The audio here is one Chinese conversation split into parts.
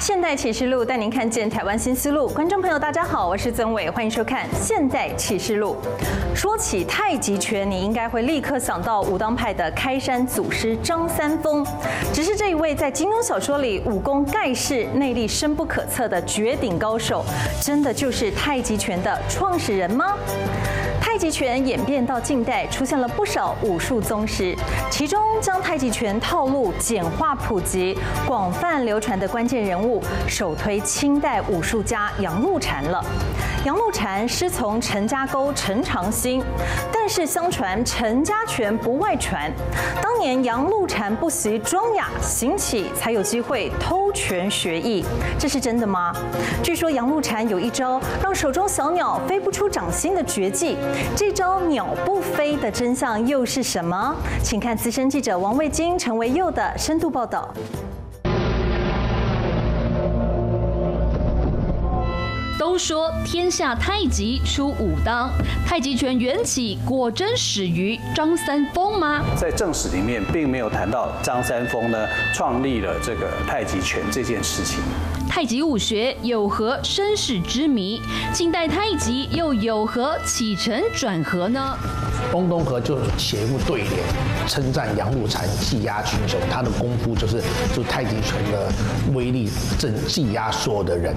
现代启示录带您看见台湾新思路。观众朋友，大家好，我是曾伟，欢迎收看《现代启示录》。说起太极拳，你应该会立刻想到武当派的开山祖师张三丰。只是这一位在金庸小说里武功盖世、内力深不可测的绝顶高手，真的就是太极拳的创始人吗？太极拳演变到近代，出现了不少武术宗师，其中将太极拳套路简化普及、广泛流传的关键人物，首推清代武术家杨露禅了。杨露禅师从陈家沟陈长兴，但是相传陈家拳不外传。当年杨露禅不惜庄雅行乞，才有机会偷拳学艺，这是真的吗？据说杨露禅有一招让手中小鸟飞不出掌心的绝技，这招鸟不飞的真相又是什么？请看资深记者王卫京、陈维佑的深度报道。 都说天下太极出武当，太极拳缘起果真始于张三丰吗？ 在正史里面并没有谈到张三丰呢创立了这个太极拳这件事情。 太极武学有何身世之谜？近代太极又有何起承转合呢？ 翁东河就写一部对联，称赞杨露禅技压群雄，他的功夫就太极拳的威力，正技压所有的人。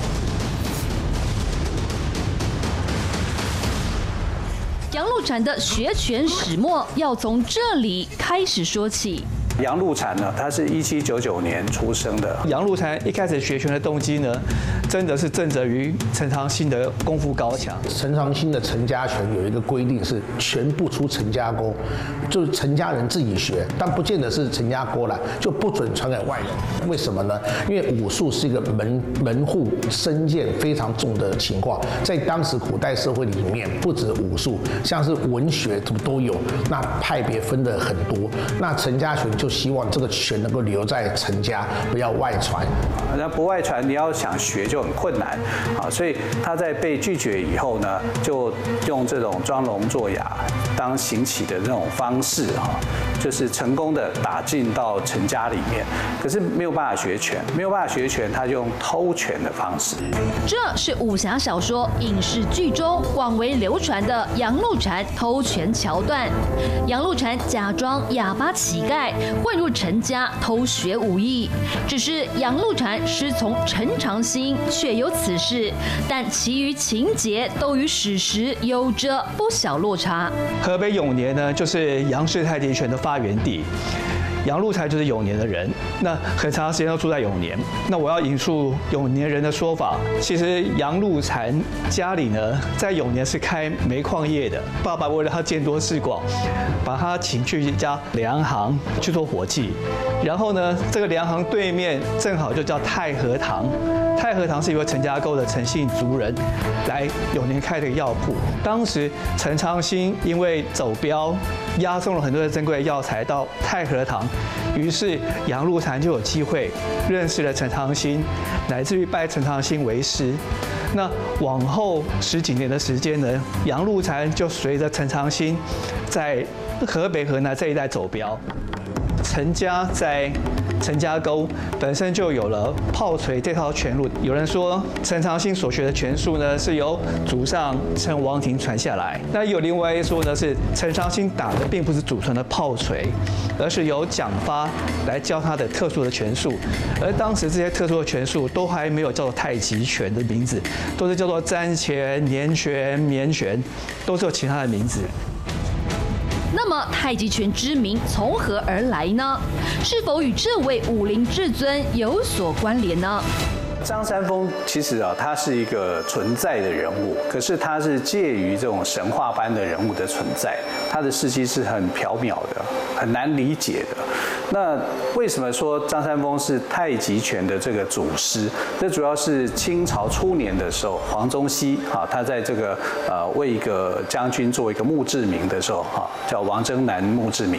杨露禅的学拳始末要从这里开始说起。 杨露禅呢，他是1799年出生的。 杨露禅一开始学拳的动机呢，真的是正责于陈长兴的功夫高强。 陈长兴的陈家拳有一个规定是拳不出陈家沟，就是陈家人自己学，但不见得是陈家沟来，就不准传给外人。为什么呢？因为武术是一个门户深见非常重的情况，在当时古代社会里面，不止武术，像是文学什么都有，那派别分得很多。那陈家拳就希望这个拳能够留在陈家，不要外传。 那不外传，你要想学就很困难啊。所以他在被拒绝以后呢，就用这种装聋作哑、当行乞的那种方式就是成功的打进到陈家里面。可是没有办法学拳，他就用偷拳的方式。 这是武侠小说、影视剧中广为流传的杨露禅偷拳桥段。杨露禅假装哑巴乞丐，混入陈家偷学武艺。只是杨露禅师从陈长兴确有此事，但其余情节都与史实有着不小落差。 河北永年呢，就是杨氏太极拳的发源地。杨露禅就是永年的人，那很长时间都住在永年。那我要引述永年人的说法，其实杨露禅家里呢，在永年是开煤矿业的。爸爸为了他见多识广，把他请去一家粮行去做伙计。然后呢，这个粮行对面正好就叫太和堂。太和堂是一位陈家沟的陈姓族人来永年开的药铺。当时陈长兴因为走镖押送了很多的珍贵的药材到太和堂，于是杨露禅就有机会认识了陈长兴，乃至于拜陈长兴为师。那往后10几年的时间呢，杨露禅就随着陈长兴在河北、河南这一带走镖。陈家在陈家沟本身就有了炮锤这套拳路。有人说陈长兴所学的拳术呢，是由祖上陈王庭传下来。那有另外一说呢，是陈长兴打的并不是祖传的炮锤，而是由蒋发来教他的特殊的拳术。而当时这些特殊的拳术都还没有叫做太极拳的名字，都是叫做粘拳、粘拳、绵拳，都是有其他的名字。 那么太极拳之名从何而来呢？是否与这位武林至尊有所关联呢？ 张三丰其实他是一个存在的人物，可是他是介于这种神话般的人物的存在，他的事迹是很缥缈的，很难理解的。那为什么说张三丰是太极拳的这个祖师？这主要是清朝初年的时候，黄宗羲他在这个为一个将军做一个墓志铭的时候叫王征南墓志铭。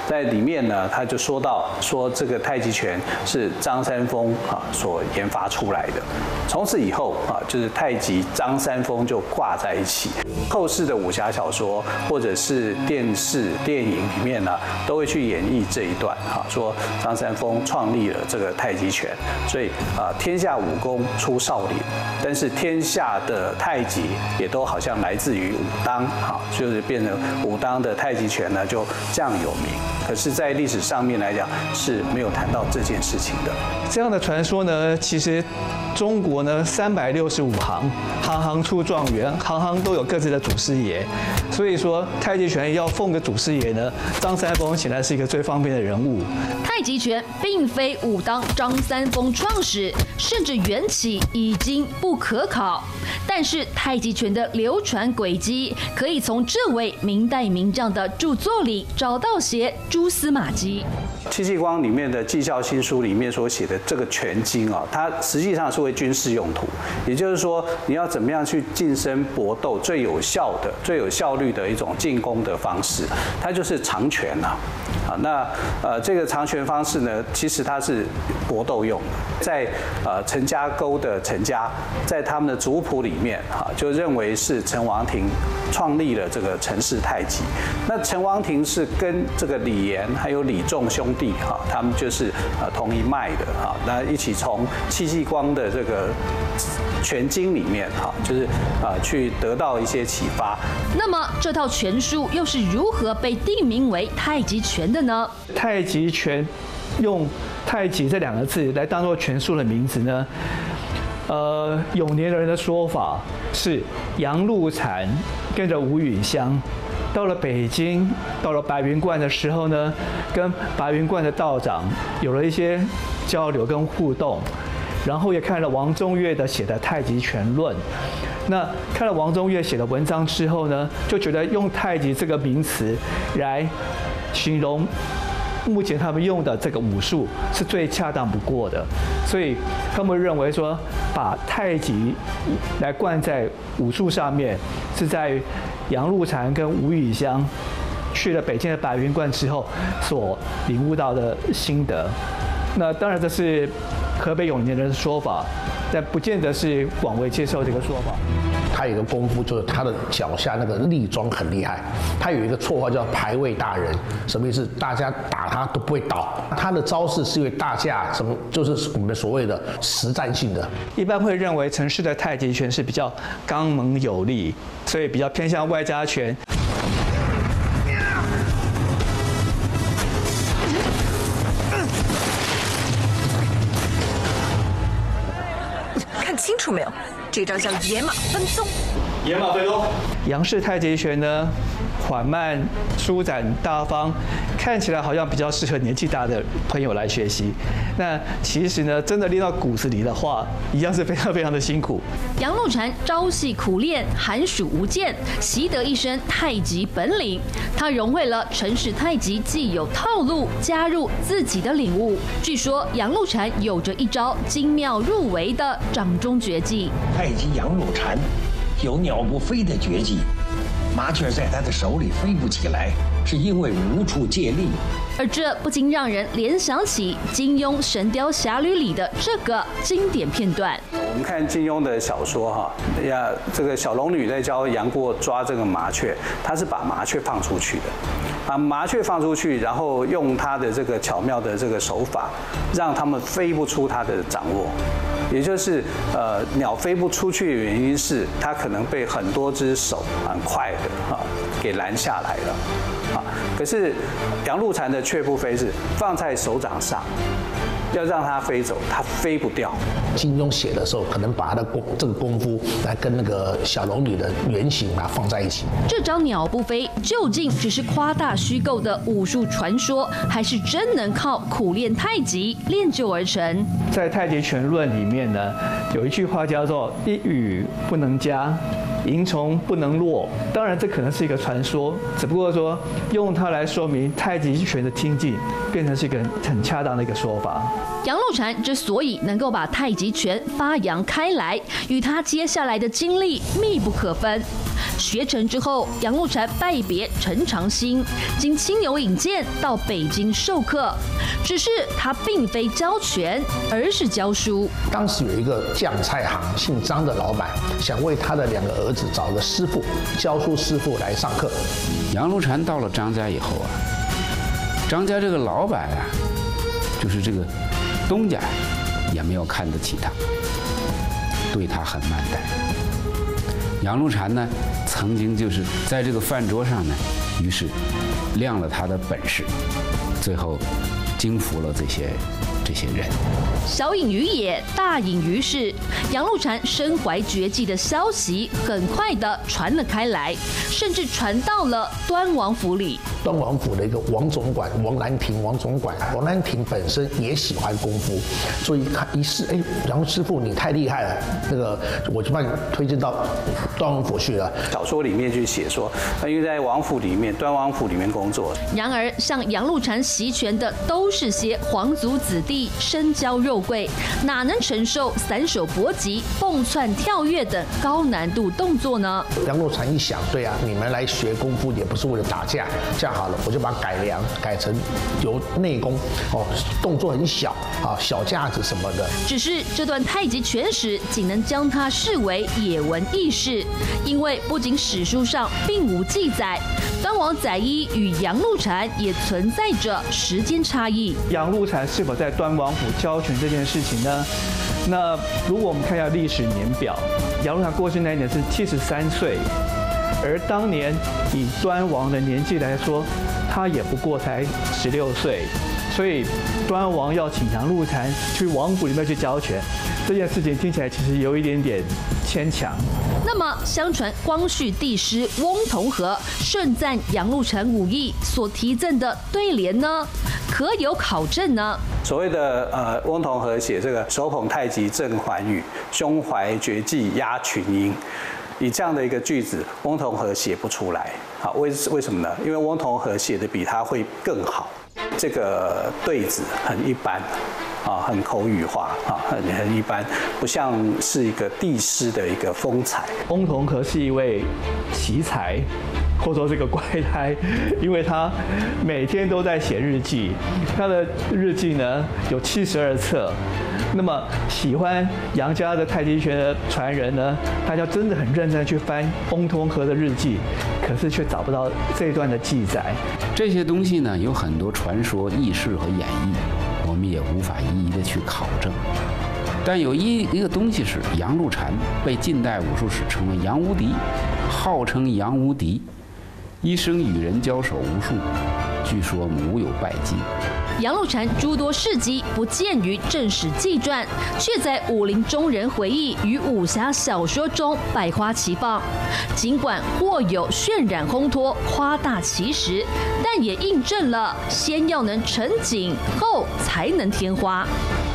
在里面呢，他就说这个太极拳是张三丰所研发出来的。从此以后就是太极张三丰就挂在一起。后世的武侠小说或者是电视电影里面呢，都会去演绎这一段说张三丰创立了这个太极拳，所以天下武功出少林，但是天下的太极也都好像来自于武当就是变成武当的太极拳呢就这样有名。可是，在历史上面来讲是没有谈到这件事情的。 这样的传说呢，其实中国呢365行，行行出状元，行行都有各自的祖师爷。所以说，太极拳要奉个祖师爷呢，张三丰显然是一个最方便的人物。 太极拳并非武当张三丰创始，甚至缘起已经不可考。但是太极拳的流传轨迹，可以从这位明代名将的著作里找到些蛛丝马迹。 戚继光里面的《纪效新书》里面所写的这个拳经它实际上是为军事用途，也就是说你要怎么样去近身搏斗最有效的、最有效率的一种进攻的方式，它就是长拳那这个长拳方式呢，其实它是搏斗用的。在陈家沟的陈家，在他们的族谱里面就认为是陈王庭创立了这个陈氏太极。那陈王庭是跟这个李严还有李仲兄弟他们就是同一脉的那一起从戚继光的这个拳经里面就是去得到一些启发。 那么这套拳术又是如何被定名为太极拳的呢？ 太极拳用太极这2个字来当做拳术的名字呢？永年人的说法是杨露禅跟着吴允香到了北京，到了白云观的时候呢，跟白云观的道长有了一些交流跟互动，然后也看了王宗岳的写的《太极拳论》。那看了王宗岳写的文章之后呢，就觉得用太极这个名词来形容目前他们用的这个武术是最恰当不过的，所以他们认为说，把太极来冠在武术上面，是在杨露禅跟吴允香去了北京的白云观之后所领悟到的心得。那当然这是河北永年人的说法，但不见得是广为接受这个说法。 他有一个功夫，就是他的脚下那个立桩很厉害。他有一个绰号叫排位大人，什么意思？大家打他都不会倒。他的招式是因为大架什么，就是我们所谓的实战性的。 一般会认为陈氏的太极拳是比较刚猛有力，所以比较偏向外家拳。 看清楚没有？这招叫野马分鬃。 野马分鬃。杨氏太极拳呢，缓慢、舒展、大方，看起来好像比较适合年纪大的朋友来学习。那其实呢，真的练到骨子里的话，一样是非常非常的辛苦。 杨露禅朝夕苦练，寒暑无间，习得一身太极本领。他融会了陈氏太极既有套路，加入自己的领悟。据说杨露禅有着一招精妙入微的掌中绝技。 太极杨露禅有鸟不飞的绝技，麻雀在他的手里飞不起来，是因为无处借力。 而这不禁让人联想起金庸《神雕侠侣》里的这个经典片段。 我们看金庸的小说这个小龙女在教杨过抓这个麻雀，她是把麻雀放出去的，把麻雀放出去，然后用她的这个巧妙的这个手法，让他们飞不出她的掌握。也就是鸟飞不出去的原因是它可能被很多只手很快的给拦下来了可是杨露禅的雀不飞是放在手掌上，要让它飞走，它飞不掉。 金庸写的时候，可能把他的这个功夫来跟那个小龙女的原型放在一起。 这招鸟不飞究竟只是夸大虚构的武术传说，还是真能靠苦练太极练就而成？ 在《太极拳论》里面呢，有一句话叫做“一羽不能加，蝇虫不能落”。当然，这可能是一个传说，只不过说用它来说明太极拳的精进，变成是一个很恰当的一个说法。 杨露禅之所以能够把太极拳发扬开来，与他接下来的经历密不可分。 学成之后，杨露禅拜别陈长兴，经青牛引荐到北京授课。只是他并非教拳，而是教书。 当时有一个酱菜行姓张的老板，想为他的2个儿子找个师傅，教书师傅来上课。 杨露禅到了张家以后啊，张家这个老板啊，就是这个东家，也没有看得起他，对他很慢待。杨露禅呢，曾经就是在这个饭桌上呢，于是亮了他的本事，最后征服了这些人。 小隐于野，大隐于市。杨露禅身怀绝技的消息很快的传了开来，甚至传到了端王府里。 端王府的一个王总管王兰亭，王兰亭本身也喜欢功夫，所以他一试，杨师傅你太厉害了，那个我就把你推荐到端王府去了。 小说里面去写说，因为在王府里面，端王府里面工作。 然而，向杨露禅习拳的都是些皇族子弟，身娇肉贵，哪能承受散手搏击、蹦窜跳跃等高难度动作呢？ 杨露禅一想，对啊，你们来学功夫也不是为了打架，这样好了，我就把它改成由内功，动作很小啊，小架子什么的。 只是这段太极拳史仅能将它视为野闻轶事，因为不仅史书上并无记载，端王载一与杨露禅也存在着时间差异。 杨露禅是否在端王府教拳这件事情呢？那如果我们看一下历史年表，杨露禅过世那一年是73岁，而当年以端王的年纪来说，他也不过才16岁，所以端王要请杨露禅去王府里面去教拳，这件事情听起来其实有一点点牵强。 那么，相传光绪帝师翁同龢盛赞杨露禅武艺所题赠的对联呢，可有考证呢？ 所谓的翁同龢写这个手捧太极震寰宇，胸怀绝技压群英。以这样的一个句子，翁同龢写不出来。好，为什么呢？因为翁同龢写的比他会更好。这个对子很一般，很口语化，很一般，不像是一个帝师的一个风采。 翁同龢是一位奇才，或者说是个怪胎，因为他每天都在写日记，他的日记呢有72册。那么喜欢杨家的太极拳的传人呢，大家真的很认真去翻翁同龢的日记，可是却找不到这一段的记载。 这些东西呢，有很多传说、轶事和演绎，我们也无法一一的去考证。但有一个东西是杨露禅被近代武术史称为杨无敌，号称杨无敌，一生与人交手无数，据说无有败绩。 杨露禅诸多事迹不见于正史纪传，却在武林中人回忆与武侠小说中百花齐放。尽管或有渲染烘托、夸大其实，但也印证了先要能成景，后才能添花。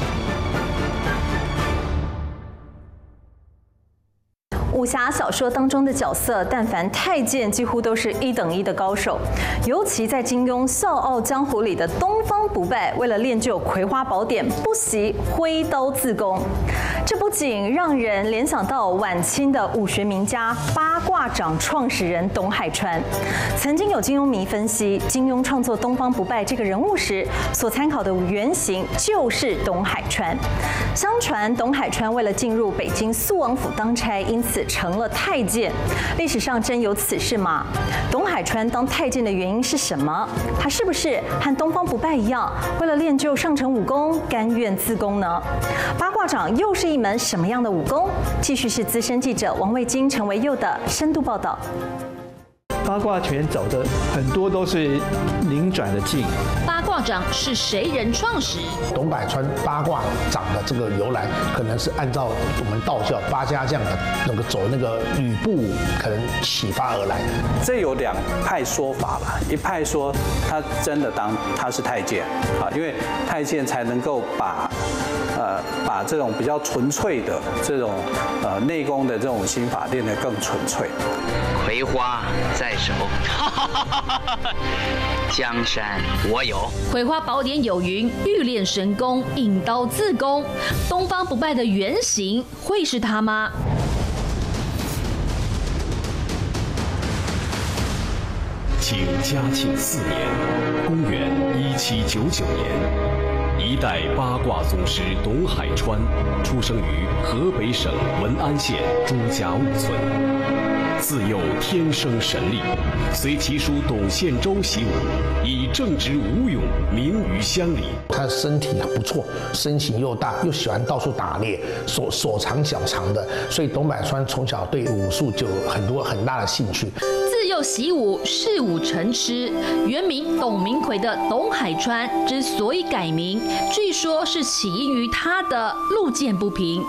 武侠小说当中的角色，但凡太监，几乎都是1等1的高手。尤其在金庸《笑傲江湖》里的东方不败，为了练就葵花宝典，不惜挥刀自宫。这不仅让人联想到晚清的武学名家八卦掌创始人董海川。曾经有金庸迷分析，金庸创作东方不败这个人物时，所参考的原型就是董海川。相传董海川为了进入北京肃王府当差，因此成了太监。历史上真有此事吗？董海川当太监的原因是什么？他是不是和东方不败一样，为了练就上乘武功，甘愿自宫呢？八卦掌又是一门什么样的武功？继续是资深记者王卫京、陈维佑的深度报道。 八卦拳走的很多都是拧转的劲。 八卦掌是谁人创始？ 董海川八卦掌的这个由来，可能是按照我们道教八家将的那个走那个吕布舞，可能启发而来的。 这有2派说法啦，一派说他真的当他是太监啊，因为太监才能够把这种比较纯粹的这种内功的这种心法练得更纯粹。 葵花在手，江山我有。 葵花宝典有云：欲练神功，引刀自宫。东方不败的原型会是他吗？ 清嘉庆4年，公元1799年，一代八卦宗师董海川出生于河北省文安县朱家坞村。自幼天生神力，随其叔董宪洲习武，以正直武勇名于乡里。 他的身体不错，身形又大，又喜欢到处打猎，手长脚长的，所以董百川从小对武术就有很大的兴趣。 自幼习武，视武成痴。原名董明奎的董海川之所以改名，据说是起因于他的路见不平。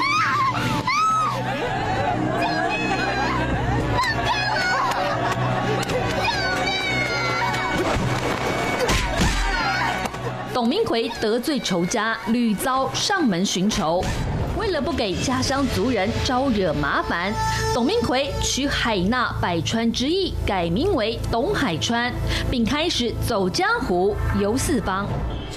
董明奎得罪仇家，屡遭上门寻仇。为了不给家乡族人招惹麻烦，董明奎取海纳百川之意，改名为董海川，并开始走江湖，游四方。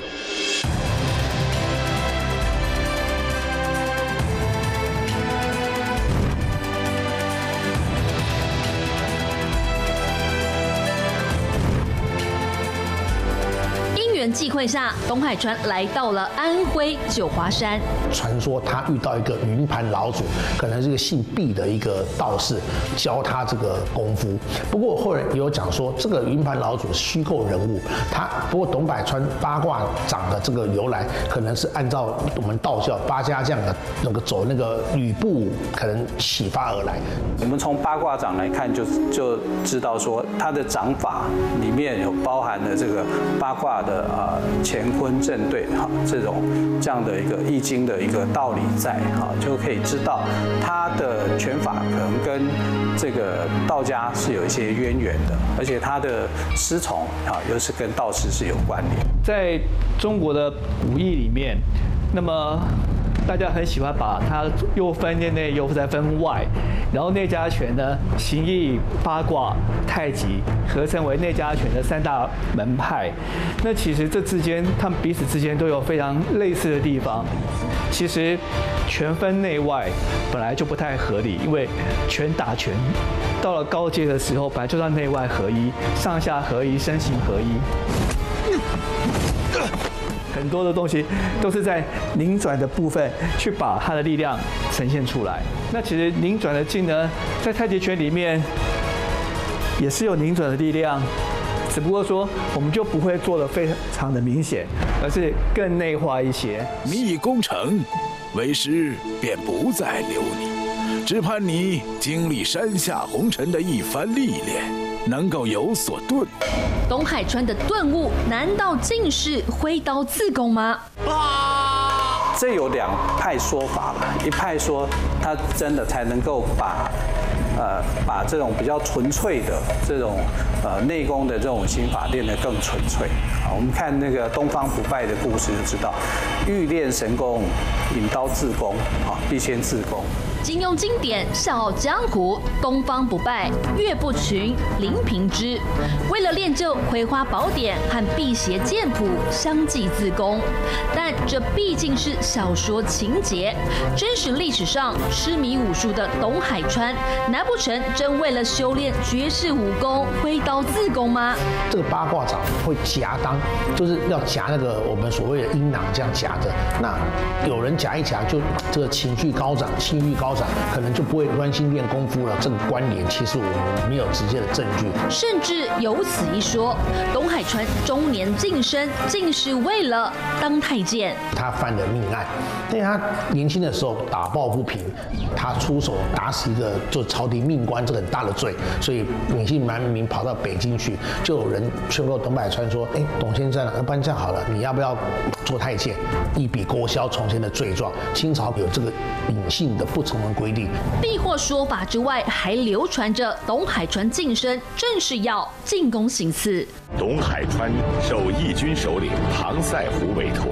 因缘际会下，董海川来到了安徽九华山。 传说他遇到一个云盘老祖，可能是个姓毕的一个道士，教他这个功夫。不过后来也有讲说，这个云盘老祖虚构人物。不过董百川八卦掌的这个由来，可能是按照我们道教八家将的那个走那个吕布舞，可能启发而来。 我们从八卦掌来看，就知道说，他的掌法里面有包含了这个八卦的乾坤正对这样的一个易经的一个道理在就可以知道他的拳法可能跟这个道家是有一些渊源的，而且他的师从又是跟道士是有关联。 在中国的武艺里面，那么大家很喜欢把它又分内又再分外，然后内家拳呢，形意、八卦、太极合称为内家拳的3大门派。那其实这之间，他们彼此之间都有非常类似的地方。其实拳分内外本来就不太合理，因为拳打拳到了高阶的时候，本来就要内外合一、上下合一、身形合一。很多的东西都是在拧转的部分去把它的力量呈现出来。那其实拧转的劲呢，在太极拳里面也是有拧转的力量，只不过说我们就不会做得非常的明显，而是更内化一些。 你已功成，为师便不再留你，只盼你经历山下红尘的一番历练，能够有所顿悟。 董海川的顿悟，难道竟是挥刀自宫吗？ 这有2派说法了，一派说他真的才能够把这种比较纯粹的这种内功的这种心法练得更纯粹。我们看那个东方不败的故事就知道，欲练神功，引刀自宫，必先自宫。 金庸经典《笑傲江湖》，东方不败、岳不群、林平之，为了练就葵花宝典和辟邪剑谱，相继自宫。但这毕竟是小说情节，真实历史上痴迷武术的董海川，难不成真为了修炼绝世武功，挥刀自宫吗？ 这个八卦掌会夹裆，就是要夹那个我们所谓的阴囊，这样夹着。那有人夹一夹，就这个情绪高涨，性欲高涨，可能就不会专心练功夫了。这个关联其实我们没有直接的证据。 甚至有此一说，董海川中年晋升，竟是为了当太监。 他犯了命案，因为他年轻的时候打抱不平，他出手打死一个就朝廷命官，这个很大的罪，所以隐姓埋名跑到北京去，就有人劝告董百川说：“哎，董先生，要不然这样好了，你要不要做太监，一笔勾销从前的罪状？”清朝有这个隐性的不成文规定。 避祸说法之外，还流传着董海川晋升正是要进宫行刺。 董海川受义军首领庞赛虎委托，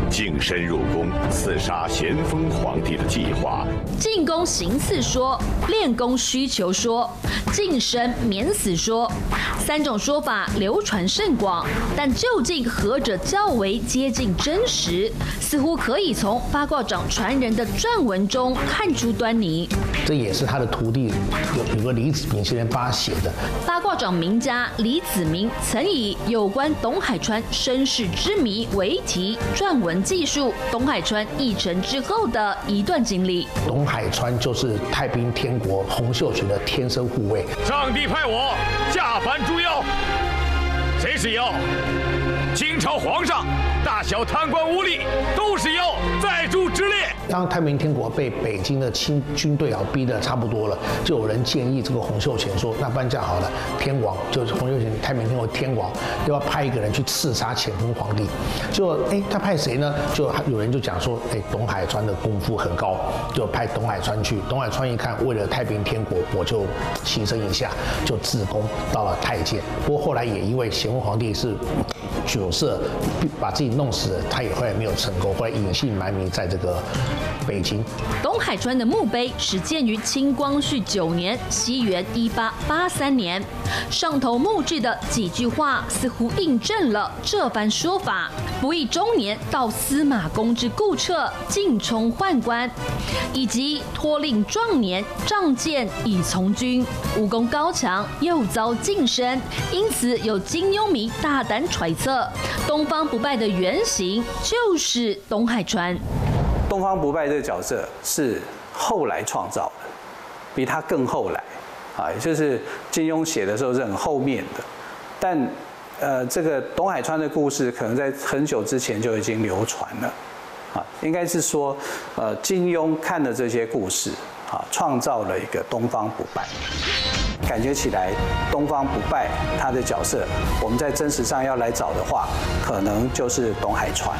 净身入宫刺杀咸丰皇帝的计划。 进宫行刺说，练功需求说，净身免死说，3种说法流传甚广，但究竟何者较为接近真实，似乎可以从八卦掌传人的撰文中看出端倪。 这也是他的徒弟有个李子明先生帮他写的。 八卦掌名家李子明曾以有关董海川身世之谜为题撰文记述董海川一生之后的一段经历。 董海川就是太平天国洪秀全的天生护卫。 上帝派我下凡捉妖，谁是妖？清朝皇上，大小贪官污吏都是妖，在诛之列。 当太平天国被北京的清军队逼得差不多了，就有人建议这个洪秀全说：“那不然这样好了，天王就是洪秀全，太平天国天王，要派一个人去刺杀咸丰皇帝。”就他派谁呢？就有人就讲说：“董海川的功夫很高，就派董海川去。”董海川一看，为了太平天国，我就牺牲一下，就自宫到了太监。不过后来也因为咸丰皇帝是酒色，把自己弄死了，他也后来没有成功，后来隐姓埋名在这个北京。 董海川的墓碑始建于清光绪9年，西元1883年。上头墓志的几句话似乎印证了这番说法：不义中年到司马公之故侧，进充宦官，以及托令壮年仗剑以从军，武功高强，又遭晋升，因此有金庸迷大胆揣测，东方不败的原型就是董海川。 东方不败这个角色是后来创造的，比他更后来，也就是金庸写的时候是很后面的，但这个董海川的故事可能在很久之前就已经流传了，应该是说，金庸看了这些故事，创造了一个东方不败。感觉起来，东方不败他的角色，我们在真实上要来找的话，可能就是董海川。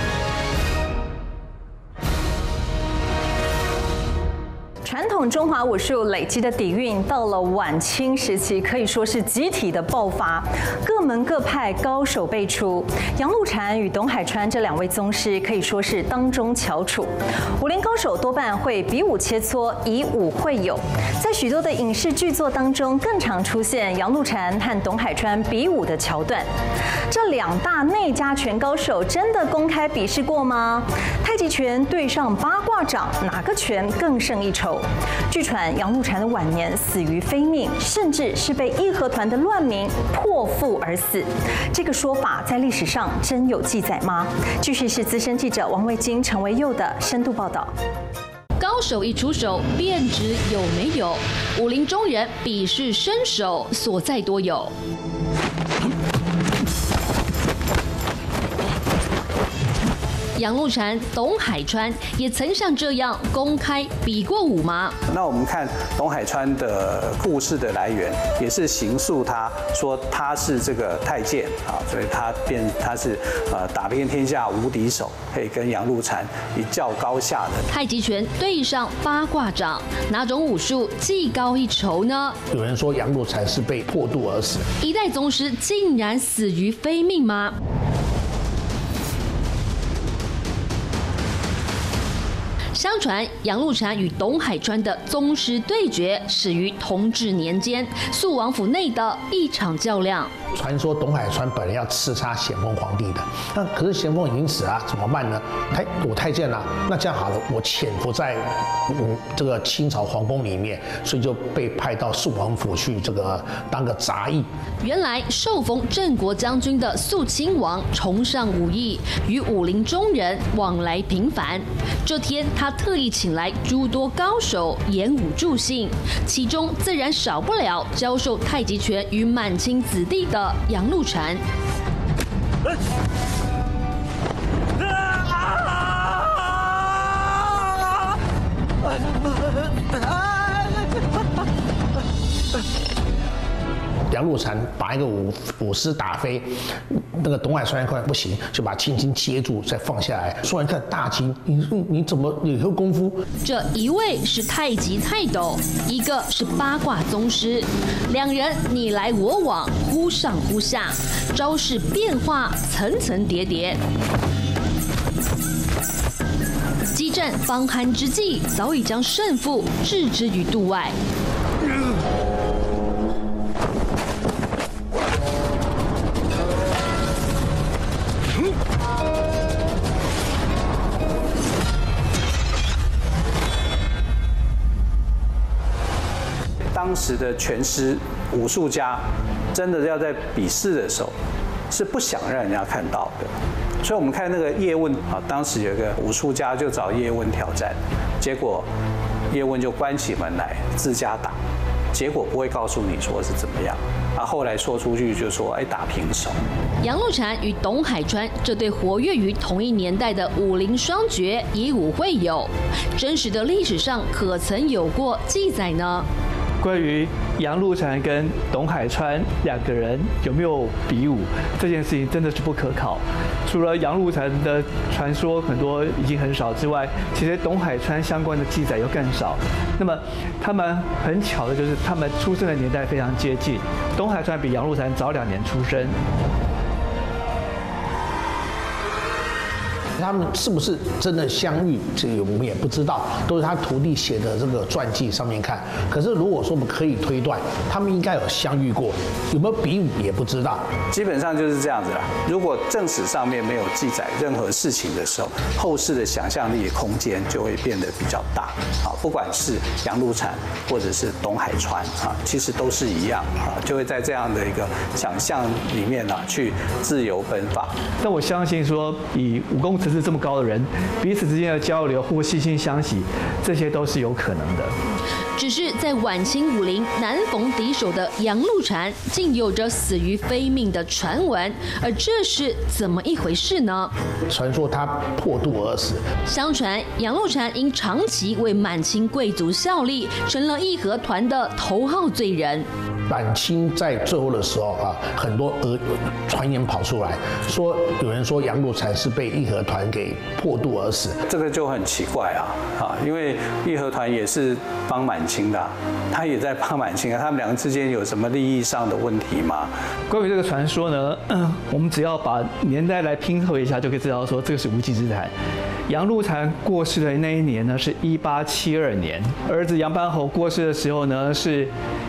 传统中华武术累积的底蕴，到了晚清时期可以说是集体的爆发，各门各派高手辈出。杨露禅与董海川这2位宗师可以说是当中翘楚。武林高手多半会比武切磋，以武会友。在许多的影视剧作当中，更常出现杨露禅和董海川比武的桥段。这2大内家拳高手真的公开比试过吗？太极拳对上八卦掌，哪个拳更胜一筹？据传杨露禅的晚年死于非命，甚至是被义和团的乱民破腹而死。这个说法在历史上真有记载吗？继续是资深记者王卫京、陈维佑的深度报道。 高手一出手，便知有没有。武林中人比试身手所在多有。杨露禅、董海川也曾像这样公开比过武吗？ 那我们看董海川的故事的来源，也是形塑他说他是这个太监所以他是打遍天下无敌手，可以跟杨露禅一较高下的。 太极拳对上八卦掌，哪种武术技高一筹呢？ 有人说杨露禅是被破肚而死， 一代宗师竟然死于非命吗？相传杨露禅与董海川的宗师对决始于同治年间肃王府内的一场较量。 传说董海川本人要刺杀咸丰皇帝的，那可是咸丰已经死了，怎么办呢？我太监了，那这样好了，我潜伏在这个清朝皇宫里面，所以就被派到肃王府去这个当个杂役。 原来受封镇国将军的肃亲王崇尚武艺，与武林中人往来频繁。这天他特意请来诸多高手演武助兴，其中自然少不了教授太极拳与满清子弟的杨露禅。 杨露禅把一个武师打飞，那个董海川看不行，就把轻轻接住，再放下来。说完看大惊，你怎么有这功夫？ 这一位是太极泰斗，一个是八卦宗师，两人你来我往，忽上忽下，招式变化层层叠叠。 激战方酣之际，早已将胜负置之于度外。 当时的拳师、武术家，真的要在比试的时候，是不想让人家看到的。所以我们看那个叶问啊，当时有一个武术家就找叶问挑战，结果叶问就关起门来自家打，结果不会告诉你说是怎么样，啊，后来说出去就说打平手。 杨露禅与董海川这对活跃于同一年代的武林双绝以武会友，真实的历史上可曾有过记载呢？ 关于杨露禅跟董海川两个人有没有比武这件事情，真的是不可考。除了杨露禅的传说很多已经很少之外，其实董海川相关的记载又更少。那么他们很巧的就是他们出生的年代非常接近，董海川比杨露禅早2年出生。 他们是不是真的相遇？这个我们也不知道，都是他徒弟写的这个传记上面看。可是如果说我们可以推断，他们应该有相遇过，有没有比武也不知道。 基本上就是这样子啦。如果正史上面没有记载任何事情的时候，后世的想象力空间就会变得比较大。啊，不管是杨露禅或者是董海川啊，其实都是一样啊，就会在这样的一个想象里面啊去自由奔放。 但我相信说，以武功层次这么高的人，彼此之间的交流或惺惺相惜，这些都是有可能的。 只是在晚清武林难逢敌手的杨露禅，竟有着死于非命的传闻，而这是怎么一回事呢？ 传说他破肚而死。 相传杨露禅因长期为满清贵族效力，成了义和团的头号罪人。 满清在最后的时候啊，很多传言跑出来，说有人说杨露禅是被义和团给破肚而死， 这个就很奇怪啊，因为义和团也是帮满清的，他也在帮满清啊，他们两个之间有什么利益上的问题吗？ 关于这个传说呢，我们只要把年代来拼凑一下，就可以知道说这个是无稽之谈。杨露禅过世的那一年呢是1872年，儿子杨班侯过世的时候呢是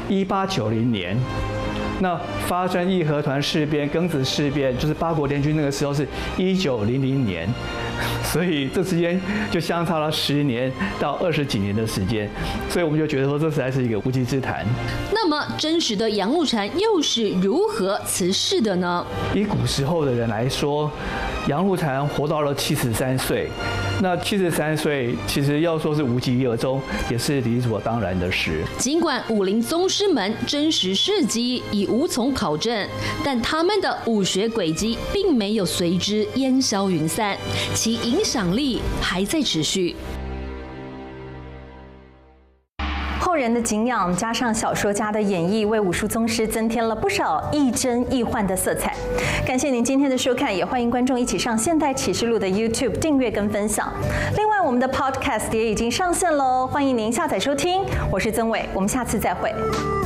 1890年。那发生义和团事变、庚子事变，就是八国联军那个时候是1900年，所以这之间就相差了10年到20几年的时间，所以我们就觉得说这实在是一个无稽之谈。 那么真实的杨露禅又是如何辞世的呢？ 以古时候的人来说，杨露禅活到了73岁。那73岁，其实要说是无疾而终，也是理所当然的事。 尽管武林宗师们真实事迹已无从考证，但他们的武学轨迹并没有随之烟消云散，其影响力还在持续。 后人的敬仰加上小说家的演绎，为武术宗师增添了不少亦真亦幻的色彩。感谢您今天的收看，也欢迎观众一起上现代启示录的 YouTube 订阅跟分享。另外，我们的 Podcast 也已经上线喽，欢迎您下载收听。我是曾伟，我们下次再会。